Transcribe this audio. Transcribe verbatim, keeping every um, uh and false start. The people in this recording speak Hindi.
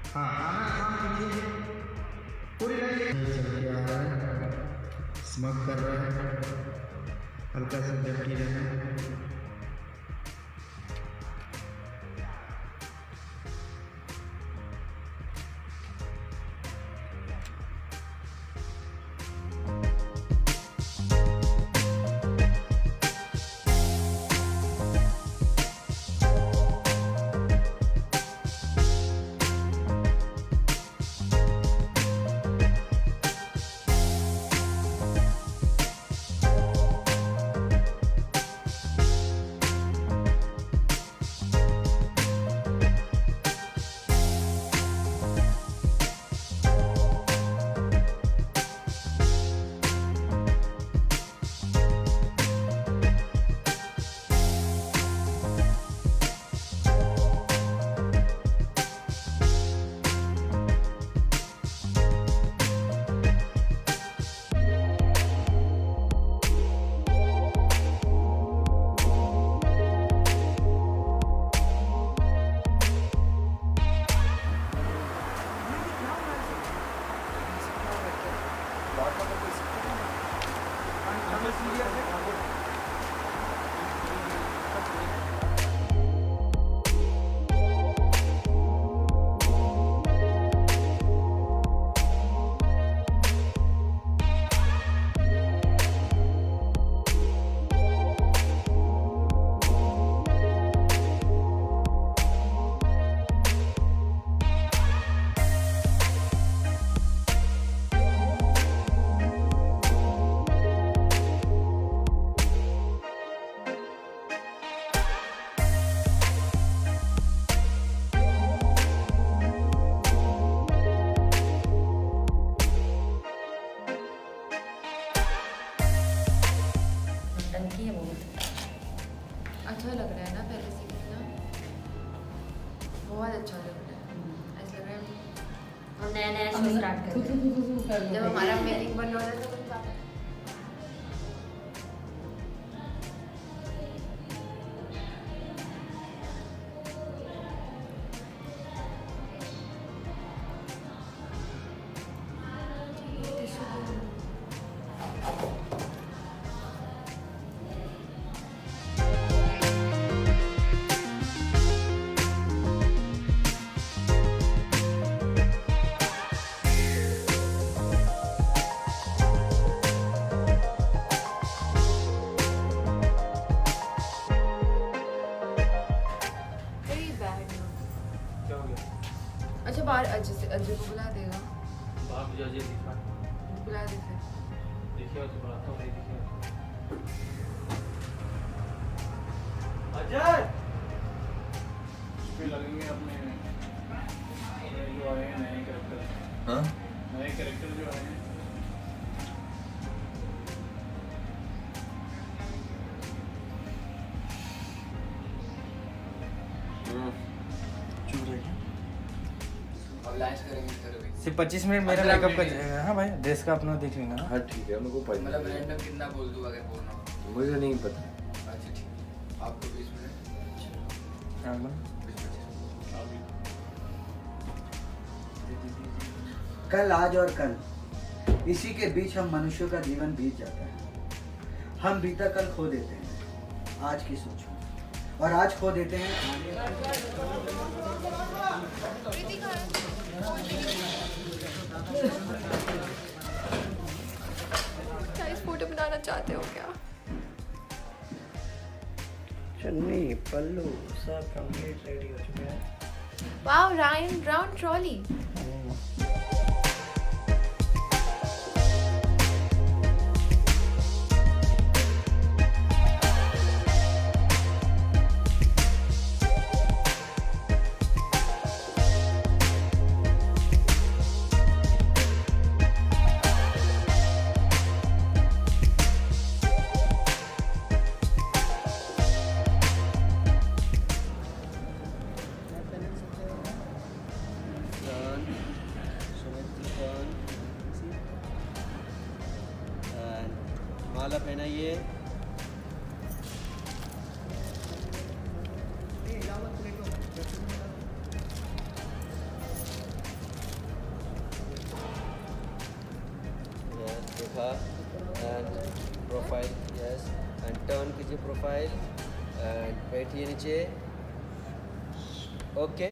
हाँ हाँ कीजिए पूरी लाइन चल के आ रहा है, स्मग कर रहा है, हल्का सा डर्टी रहना है। अच्छा लग रहा है ना, पहले से कितना बहुत अच्छा लग रहा है। ऐसा लग रहा है हम नया नया शो स्टार्ट कर रहे हैं। जब हमारा मेकिंग बन रहा था तो अच्छा बाहर अजय से अजय को बुला देगा। बाहर मुझे अजय दिखा बुला दे फिर। देखिए तो बुलाता हूँ, नहीं देखिए अजय पे लगेंगे अपने जो आए हैं नए कैरेक्टर। हाँ नए कैरेक्टर जो आए हैं सिर्फ पच्चीस मिनट मेरा मेकअप का। हाँ भाई ड्रेस का अपना देख लेना। हाँ ठीक है, मेरे को पता मतलब रैंडम कितना बोल दूं अगर बोलना हो? मुझे नहीं पता। अच्छा ठीक, आपको बीस मिनट। हाँ कल, आज और कल, इसी के बीच हम मनुष्यों का जीवन बीत जाता है। हम बीता कल खो देते हैं आज की सोचो, और आज खो देते हैं क्या इस फोटो बनाना चाहते हो क्या? चन्नी पल्लू सब कंप्लीट रेडी हो चुके हैं। Wow Ryan Brown trolley. माला पहनाइए। हाँ and profile yes and turn कीजिए प्रोफाइल एंड बैठिए नीचे ओके